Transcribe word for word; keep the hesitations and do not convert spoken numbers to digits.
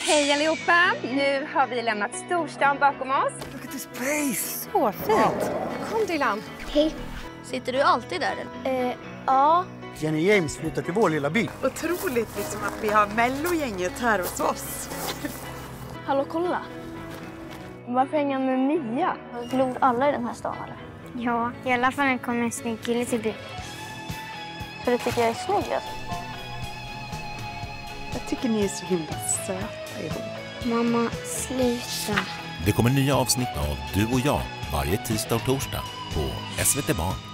Hej allihopa! Nu har vi lämnat storstan bakom oss. Look at this place! Så fint! Kom Dylan. Hej. Sitter du alltid där? Eh, ja. Jenny James flyttar till vår lilla by. Otroligt liksom att vi har mellogänget här hos oss. Hallå, kolla. Varför hänger han med Mia? Glor alla i den här stan eller? Ja, i alla fall kommer en snygg kille till byn. För du tycker jag är snygg alltså? Jag tycker ni är så himla söta ihop. Mamma, sluta. Det kommer nya avsnitt av Du och jag varje tisdag och torsdag på S V T Barn.